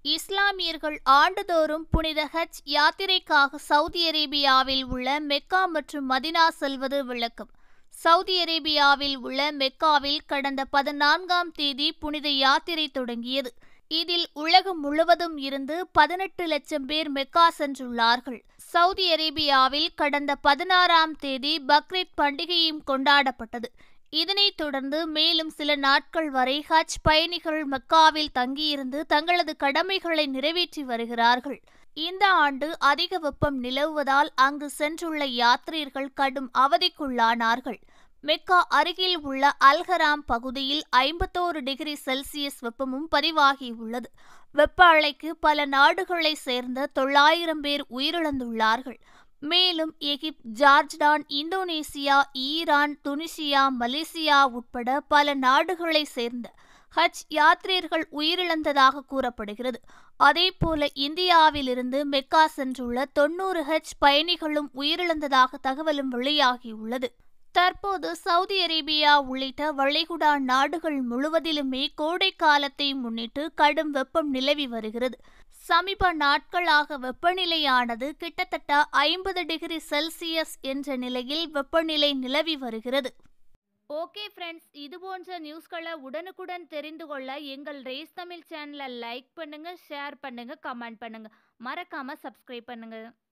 இஸ்லாமியர்கள் ஆண்டுதோறும் புனித ஹஜ் யாத்திரைக்காக சவுதி அரேபியாவில் உள்ள மெக்கா மற்றும் மதினா செல்வது விளக்கம். சவுதி அரேபியாவில் உள்ள மெக்காவில் கடந்த 14ஆம் தேதி புனித யாத்திரை தொடங்கியது. இதில் உலகம் முழுவதும் இருந்து 18 லட்சம் பேர் மெக்கா சென்றுள்ளார்கள். சவுதி அரேபியாவில் கடந்த 16ஆம் தேதி பக்ரீத் பண்டிகையும் கொண்டாடப்பட்டது. இதனைத் தொடர்ந்து மேலும் சில நாட்கள் வரை ஹஜ் பயணிகள் மெக்காவில் தங்கியிருந்து தங்களது கடமைகளை நிறைவேற்றி வருகிறார்கள். இந்த ஆண்டு அதிக வெப்பம் நிலவுவதால் அங்கு சென்றுள்ள யாத்ரீகர்கள் கடும் அவதிக்குள்ளானார்கள். மெக்கா அருகில் உள்ள அல்ஹராம் பகுதியில் 51 டிகிரி செல்சியஸ் வெப்பமும் பதிவாகியுள்ளது. வெப்ப அலைக்கு பல நாடுகளை சேர்ந்த 900 பேர் உயிரிழந்துள்ளார்கள். மேலும் Egypt, Jordan, Indonesia, Iran, Tunisia, Malaysia உட்பட பல நாடுகளை சேர்ந்த ஹஜ் யாத்ரீகர்கள் உயிரிழந்ததாக கூறப்படுகிறது. அதேபோல இந்தியாவிலிருந்து மெக்கா சென்றுள்ள 90 ஹஜ் பயணிகளும் உயிரிழந்ததாக தகவலும் வெளியாகியுள்ளது. தற்போது சவுதி அரேபியா உள்ளிட்ட வளைகுடா நாடுகள் முழுவதிலுமே கோடை காலத்தை முன்னிட்டு கடும் வெப்பம் நிலவி வருகிறது. சமீப நாட்களாக வெப்பநிலையானது கிட்டத்தட்ட 50 டிகிரி செல்சியஸ் என்ற நிலையில் வெப்பநிலை நிலவி வருகிறது. ஓகே ஃப்ரெண்ட்ஸ், இதுபோன்ற நியூஸ்களை உடனுக்குடன் தெரிந்து கொள்ள எங்கள் ரேஸ் தமிழ் சேனலை லைக் பண்ணுங்க, ஷேர் பண்ணுங்க, கமெண்ட் பண்ணுங்க, மறக்காம சப்ஸ்கிரைப் பண்ணுங்க.